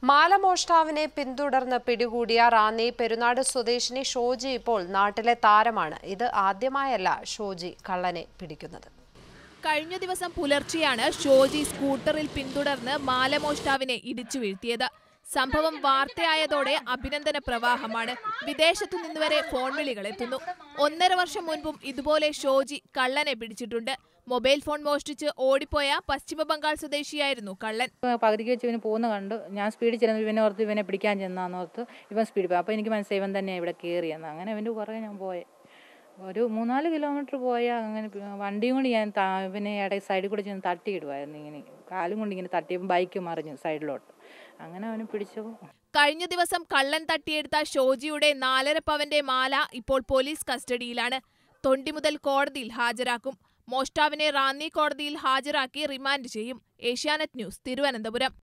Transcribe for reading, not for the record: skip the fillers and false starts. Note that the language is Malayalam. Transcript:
മാലമോഷ്ടാവിനെ പിന്തുടർന്ന് പിടികൂടിയ റാന്നി പെരുന്നാട് സ്വദേശിനി ഷോജി ഇപ്പോൾ നാട്ടിലെ താരമാണ്. ഇത് ആദ്യമായല്ല ഷോജി കള്ളനെ പിടിക്കുന്നത്. കഴിഞ്ഞ ദിവസം പുലർച്ചെയാണ് ഷോജി സ്കൂട്ടറിൽ പിന്തുടർന്ന് മാലമോഷ്ടാവിനെ ഇടിച്ചു വീഴ്ത്തിയത്. സംഭവം വാർത്തയായതോടെ അഭിനന്ദന പ്രവാഹമാണ്. വിദേശത്തു നിന്നുവരെ ഫോൺ വിളികൾ എത്തുന്നു. 1.5 വർഷം മുൻപും ഇതുപോലെ ഷോജി കള്ളനെ പിടിച്ചിട്ടുണ്ട്. മൊബൈൽ ഫോൺ മോഷ്ടിച്ച് ഓടിപ്പോയ പശ്ചിമ ബംഗാൾ സ്വദേശിയായിരുന്നു കള്ളൻ. പകുതിക്ക് വെച്ച് ഇവന് പോകുന്ന കണ്ടു. ഞാൻ സ്പീഡിൽ ചെല്ലുന്നു. ഇവനെ ഓർത്ത് ഇവനെ പിടിക്കാൻ ചെന്നാന്നോർത്ത് ഇവൻ സ്പീഡിൽ പോയി. അപ്പോൾ എനിക്ക് മനസ്സിലായി ഇവൻ തന്നെ ഇവിടെ കയറിയെന്ന്. അങ്ങനെ അവൻ്റെ പുറകെ ഞാൻ പോയെ. ഒരു 3-4 കിലോമീറ്റർ പോയാൽ അങ്ങനെ വണ്ടിയും കൊണ്ട് ഞാൻ ഇവനെ ഇടയിൽ സൈഡിൽ കൂടെ ചെന്ന് തട്ടിയിടുമായിരുന്നു. ഇങ്ങനെ കാലും കൊണ്ട് ഇങ്ങനെ തട്ടിയപ്പോൾ ബൈക്ക് മറിഞ്ഞു സൈഡിലോട്ട്. അങ്ങനെ അവന് പിടിച്ചു. കഴിഞ്ഞ ദിവസം കള്ളൻ തട്ടിയെടുത്ത ഷോജിയുടെ 4.5 പവന്റെ മാല ഇപ്പോൾ പോലീസ് കസ്റ്റഡിയിലാണ്. തൊണ്ടി മുതൽ കോടതിയിൽ ഹാജരാക്കും. മോഷ്ടാവിനെ റാന്നി കോടതിയിൽ ഹാജരാക്കി റിമാൻഡ് ചെയ്യും. ഏഷ്യാനെറ്റ് ന്യൂസ്, തിരുവനന്തപുരം.